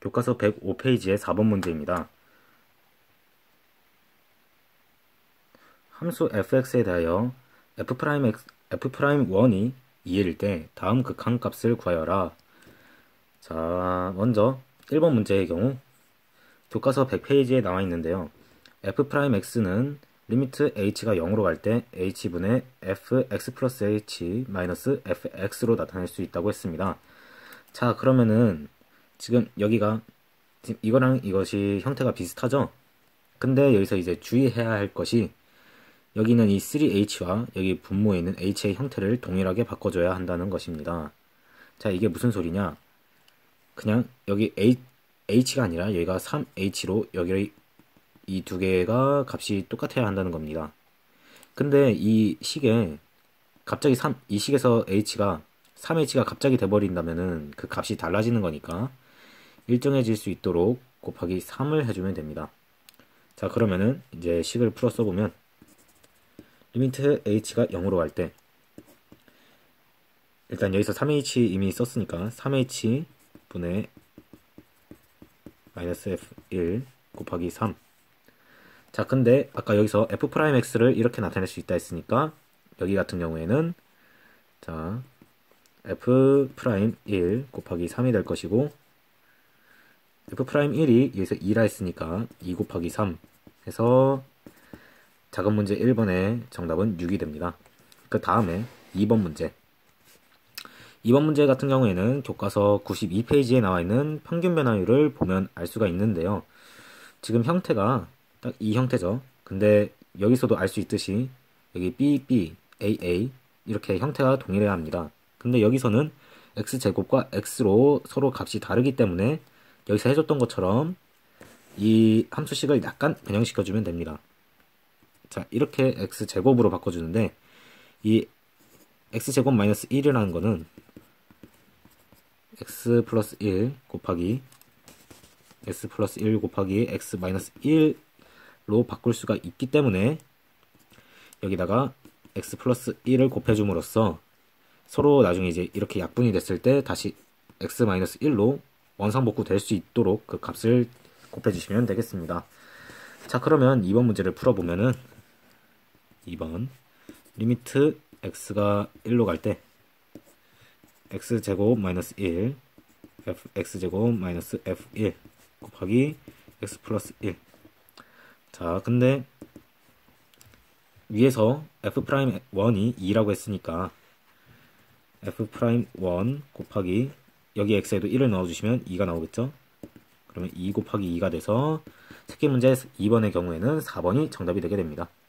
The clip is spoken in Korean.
교과서 105페이지의 4번 문제입니다. 함수 fx에 대하여 f'1이 2일 때 다음 극한값을 구하여라. 자, 먼저 1번 문제의 경우 교과서 100페이지에 나와 있는데요. f'x는 리미트 h가 0으로 갈 때 h분의 fx 플러스 h 마이너스 fx로 나타낼 수 있다고 했습니다. 자, 그러면은 지금 여기가 지금 이거랑 이것이 형태가 비슷하죠? 근데 여기서 이제 주의해야 할 것이 여기는 이 3h와 여기 분모에 있는 h의 형태를 동일하게 바꿔줘야 한다는 것입니다. 자, 이게 무슨 소리냐? 그냥 여기 h가 아니라 여기가 3h로 여기 이 두 개가 값이 똑같아야 한다는 겁니다. 근데 이 식에 갑자기 이 식에서 h가 3h가 갑자기 돼버린다면은 그 값이 달라지는 거니까 일정해질 수 있도록 곱하기 3을 해주면 됩니다. 자, 그러면은 이제 식을 풀어 써보면 리미트 h가 0으로 갈 때 일단 여기서 3h 이미 썼으니까 3h 분의 마이너스 f1 곱하기 3. 자, 근데 아까 여기서 f'x를 이렇게 나타낼 수 있다 했으니까 여기 같은 경우에는 자 f'1 곱하기 3이 될 것이고 f'1이 여기서 2라 했으니까 2 곱하기 3 해서 작은 문제 1번의 정답은 6이 됩니다. 그 다음에 2번 문제. 2번 문제 같은 경우에는 교과서 92페이지에 나와 있는 평균 변화율을 보면 알 수가 있는데요. 지금 형태가 딱 이 형태죠. 근데 여기서도 알 수 있듯이 여기 B, B, A, A 이렇게 형태가 동일해야 합니다. 근데 여기서는 x제곱과 x로 서로 값이 다르기 때문에 여기서 해줬던 것처럼 이 함수식을 약간 변형시켜주면 됩니다. 자, 이렇게 x제곱으로 바꿔주는데 이 x제곱 마이너스 1이라는 거는 x 플러스 1 곱하기 x 플러스 1 곱하기 x 마이너스 1로 바꿀 수가 있기 때문에 여기다가 x 플러스 1을 곱해줌으로써 서로 나중에 이제 이렇게 약분이 됐을 때 다시 x 마이너스 1로 원상복구 될 수 있도록 그 값을 곱해주시면 되겠습니다. 자, 그러면 2번 문제를 풀어보면은 2번 리미트 x가 1로 갈 때 x제곱 마이너스 1 fx제곱 마이너스 f1 곱하기 x 플러스 1. 자, 근데 위에서 f'1이 2라고 했으니까 f'1 곱하기 여기 x에도 1을 넣어주시면 2가 나오겠죠? 그러면 2 곱하기 2가 돼서 새끼 문제 2번의 경우에는 4번이 정답이 되게 됩니다.